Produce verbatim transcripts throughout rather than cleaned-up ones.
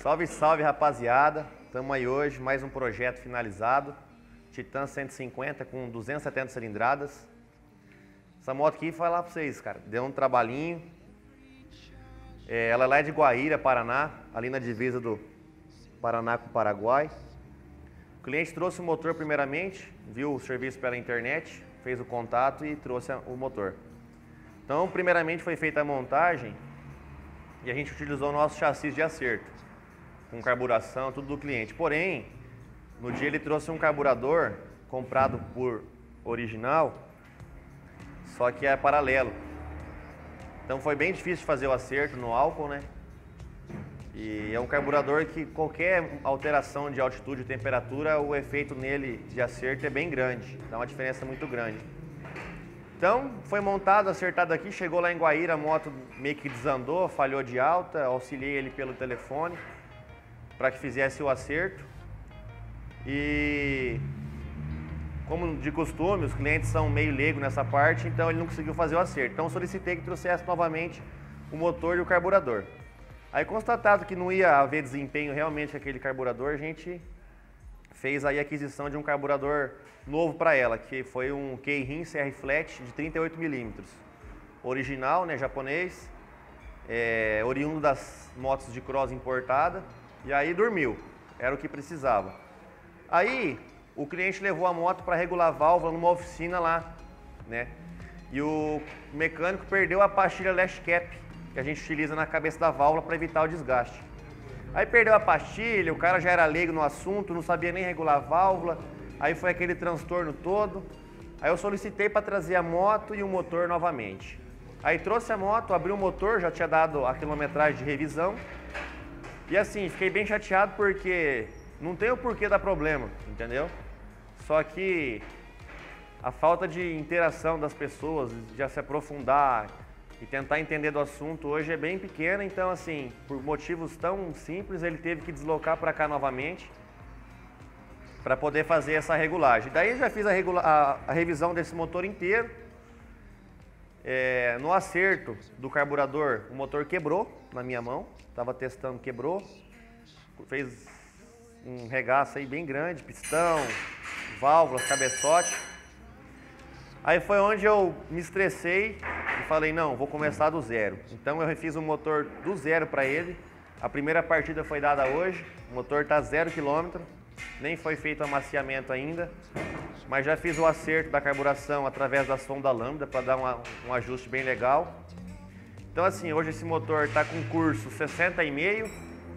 Salve, salve, rapaziada. Estamos aí hoje, mais um projeto finalizado. Titan cento e cinquenta com duzentas e setenta cilindradas. Essa moto aqui, vou falar pra vocês, cara, deu um trabalhinho. É, ela lá é de Guaíra, Paraná, ali na divisa do Paraná com o Paraguai. O cliente trouxe o motor primeiramente, viu o serviço pela internet, fez o contato e trouxe o motor. Então, primeiramente foi feita a montagem e a gente utilizou o nosso chassi de acerto, com carburação, tudo do cliente. Porém, no dia ele trouxe um carburador comprado por original, só que é paralelo. Então foi bem difícil de fazer o acerto no álcool, né? E é um carburador que qualquer alteração de altitude e temperatura, o efeito nele de acerto é bem grande, dá uma diferença muito grande. Então foi montado, acertado aqui, chegou lá em Guaíra, a moto meio que desandou, falhou de alta, auxiliei ele pelo telefone para que fizesse o acerto. E como de costume, os clientes são meio leigos nessa parte, então ele não conseguiu fazer o acerto. Então solicitei que trouxesse novamente o motor e o carburador. Aí, constatado que não ia haver desempenho realmente com aquele carburador, a gente fez aí a aquisição de um carburador novo para ela, que foi um Keirin C R Flat de trinta e oito milímetros. Original, né, japonês, é, oriundo das motos de cross importada, e aí dormiu, era o que precisava. Aí, o cliente levou a moto para regular a válvula numa oficina lá, né, e o mecânico perdeu a pastilha Lash Cap, que a gente utiliza na cabeça da válvula para evitar o desgaste. Aí perdeu a pastilha, o cara já era leigo no assunto, não sabia nem regular a válvula, aí foi aquele transtorno todo. Aí eu solicitei para trazer a moto e o motor novamente. Aí trouxe a moto, abri o motor, já tinha dado a quilometragem de revisão. E assim, fiquei bem chateado porque não tem o porquê dar problema, entendeu? Só que a falta de interação das pessoas, de se aprofundar e tentar entender do assunto hoje é bem pequena, então assim, por motivos tão simples, ele teve que deslocar para cá novamente para poder fazer essa regulagem. Daí eu já fiz a, regula a, a revisão desse motor inteiro. É, no acerto do carburador, o motor quebrou na minha mão, estava testando, quebrou, fez um regaço aí bem grande, pistão, válvulas, cabeçote. Aí foi onde eu me estressei e falei, não, vou começar do zero. Então eu refiz o motor do zero para ele. A primeira partida foi dada hoje, o motor está zero quilômetro, nem foi feito amaciamento ainda, mas já fiz o acerto da carburação através da sonda lambda para dar uma, um ajuste bem legal. Então assim, hoje esse motor está com curso sessenta e meio,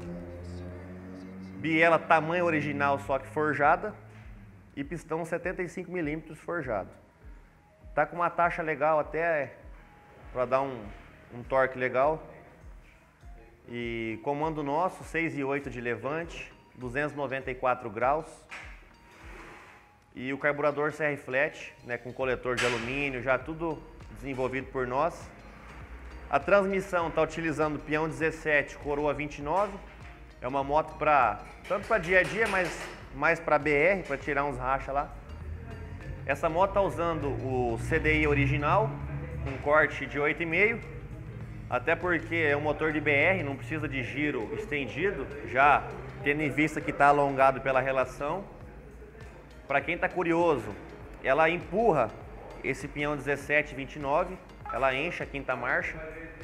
biela tamanho original só que forjada e pistão setenta e cinco milímetros forjado. Tá com uma taxa legal até para dar um, um torque legal. E comando nosso, seis e oito de levante, duzentos e noventa e quatro graus. E o carburador C R Flat, né, com coletor de alumínio, já tudo desenvolvido por nós. A transmissão está utilizando peão dezessete, coroa vinte e nove. É uma moto para tanto para dia a dia, mas mais para B R, para tirar uns racha lá. Essa moto está usando o C D I original, com corte de oito e meio, até porque é um motor de B R, não precisa de giro estendido, já tendo em vista que está alongado pela relação. Para quem está curioso, ela empurra esse pinhão dezessete vinte e nove, ela enche a quinta marcha.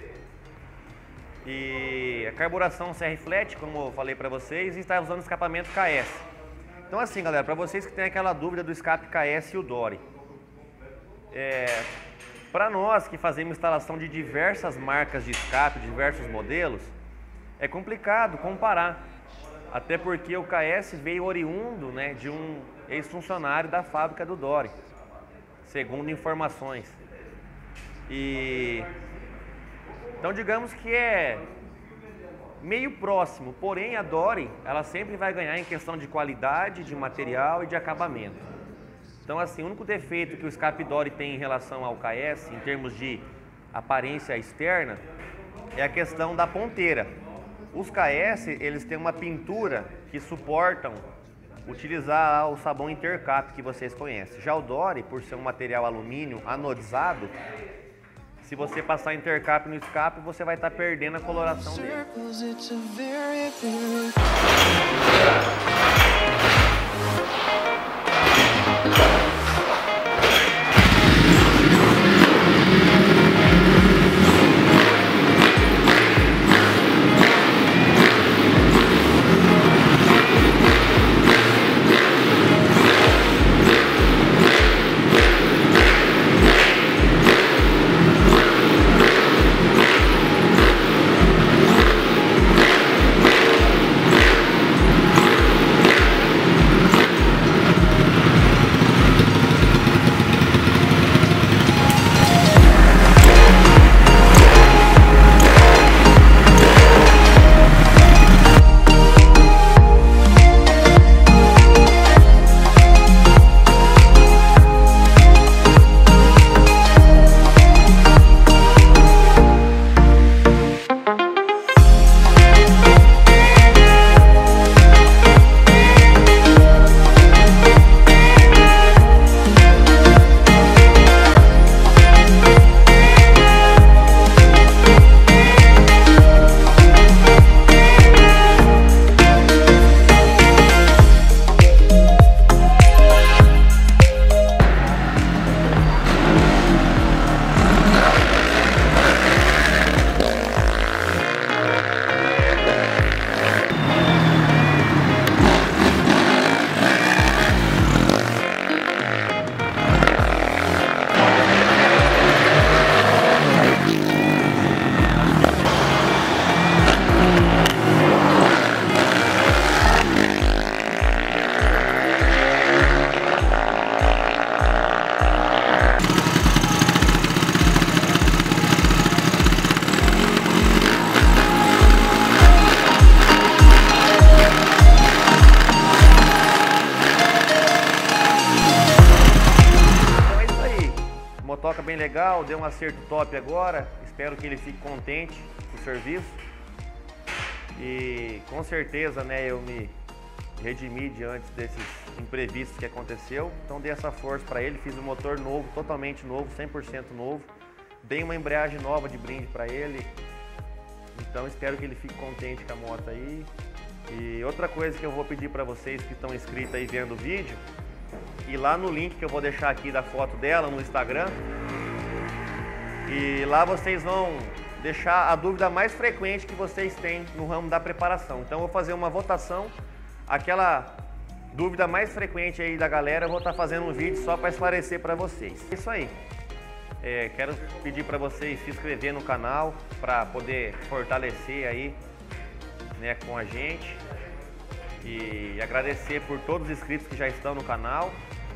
E a carburação C R Flat, como eu falei para vocês, e está usando escapamento K S. Então assim, galera, para vocês que têm aquela dúvida do escape K S e o Dory, é, para nós que fazemos instalação de diversas marcas de escape, diversos modelos, é complicado comparar, até porque o K S veio oriundo, né, de um ex-funcionário da fábrica do Dory, segundo informações. E então digamos que é meio próximo, porém a Dory, ela sempre vai ganhar em questão de qualidade, de material e de acabamento. Então assim, o único defeito que o escape Dory tem em relação ao K S, em termos de aparência externa, é a questão da ponteira. Os K S, eles têm uma pintura que suportam utilizar o sabão Intercap que vocês conhecem. Já o Dory, por ser um material alumínio anodizado, se você passar intercap no escape, você vai estar perdendo a coloração dele. Motoca bem legal, deu um acerto top agora, espero que ele fique contente com o serviço e com certeza, né, eu me redimi diante desses imprevistos que aconteceu, então dei essa força para ele, fiz um motor novo, totalmente novo, cem por cento novo, dei uma embreagem nova de brinde para ele, então espero que ele fique contente com a moto aí. E outra coisa que eu vou pedir para vocês que estão inscritos aí vendo o vídeo, e lá no link que eu vou deixar aqui da foto dela no Instagram, e lá vocês vão deixar a dúvida mais frequente que vocês têm no ramo da preparação. Então eu vou fazer uma votação, aquela dúvida mais frequente aí da galera, eu vou estar fazendo um vídeo só para esclarecer para vocês. É isso aí. É, quero pedir para vocês se inscrever no canal para poder fortalecer aí, né, com a gente. E agradecer por todos os inscritos que já estão no canal,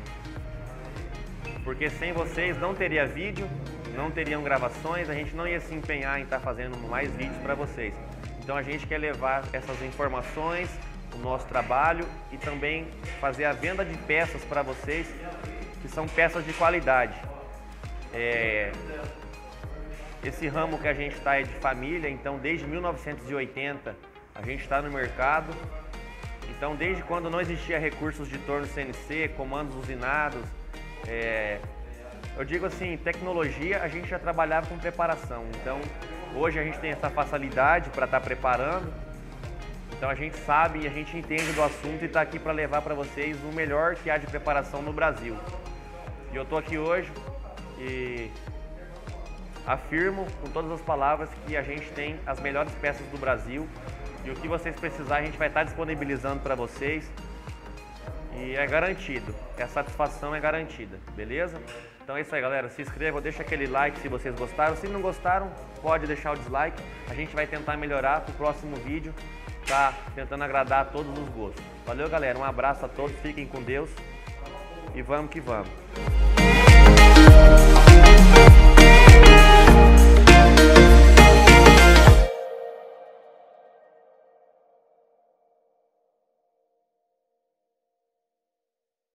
porque sem vocês não teria vídeo, não teriam gravações, a gente não ia se empenhar em estar fazendo mais vídeos para vocês. Então a gente quer levar essas informações, o nosso trabalho e também fazer a venda de peças para vocês, que são peças de qualidade. É... Esse ramo que a gente está é de família, então desde mil novecentos e oitenta a gente está no mercado. Então, desde quando não existia recursos de torno C N C, comandos usinados, é, eu digo assim, tecnologia, a gente já trabalhava com preparação. Então, hoje a gente tem essa facilidade para estar preparando. Então, a gente sabe e a gente entende do assunto e está aqui para levar para vocês o melhor que há de preparação no Brasil. E eu estou aqui hoje e afirmo com todas as palavras que a gente tem as melhores peças do Brasil. E o que vocês precisarem, a gente vai estar disponibilizando para vocês. E é garantido, a satisfação é garantida, beleza? Então é isso aí, galera. Se inscreva, deixa aquele like se vocês gostaram. Se não gostaram, pode deixar o dislike. A gente vai tentar melhorar para o próximo vídeo, tá tentando agradar a todos os gostos. Valeu, galera. Um abraço a todos, fiquem com Deus e vamos que vamos.